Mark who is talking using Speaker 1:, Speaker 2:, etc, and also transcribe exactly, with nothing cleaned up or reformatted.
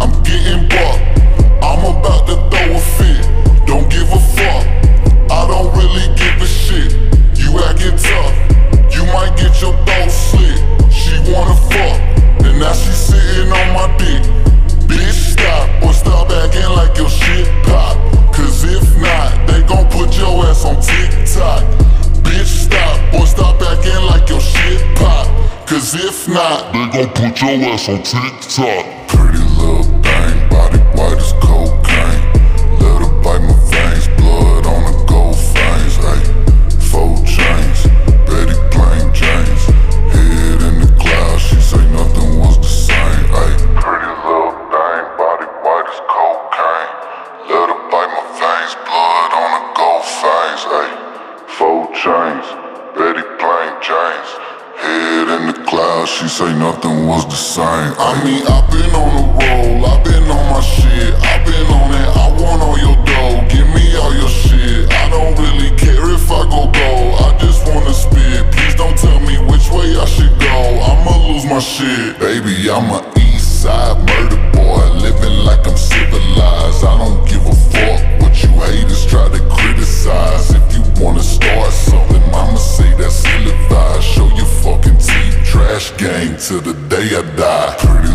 Speaker 1: I'm getting bucked. I'm about to throw a fit. Don't give a fuck. I don't really give a shit. You acting tough. You might get your throat slit. She wanna fuck, and now she sitting on my dick. Bitch, stop, or stop acting like your shit pop. Cause if not, they gon' put your ass on TikTok. Bitch, stop, or stop acting like your shit pop. Cause if not, they gon' put your ass on TikTok. Pretty little thing, body white as cocaine. Let her bite my veins, blood on the gold fangs. Ayy, four chains, Betty plain James. Head in the clouds, she say nothing was the same. Ayy, pretty little thing, body white as cocaine. Let her bite my veins, blood on the gold fangs. Ayy, four chains, Betty plain James. Head in the clouds, she say nothing was the same. I mean, I've been on the roll, I've been on my shit, I've been on it, I want all your dough, give me all your shit. I don't really care if I go gold, I just wanna spit. Please don't tell me which way I should go, I'ma lose my shit. Baby, I'm a east side murder boy, living like I'm civilized. I don't give a fuck what you haters try to criticize. If you wanna start something, I'ma say that's ill-advised. Show your fucking teeth, trash gang till the day I die. Pretty